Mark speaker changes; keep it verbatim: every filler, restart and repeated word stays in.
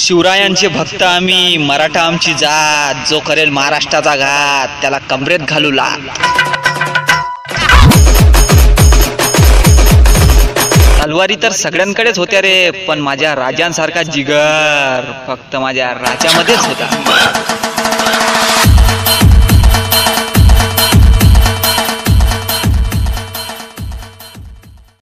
Speaker 1: शिवरायांचे भक्त आम्ही, मराठा आमची जात, जो करेल महाराष्ट्राचा घात त्याला कमरेत घालू लात. तलवारी तर सगळ्यांकडेच होत्या रे, पण माझ्या राजांसारखा जिगर फक्त माझ्या राजामध्येच होता.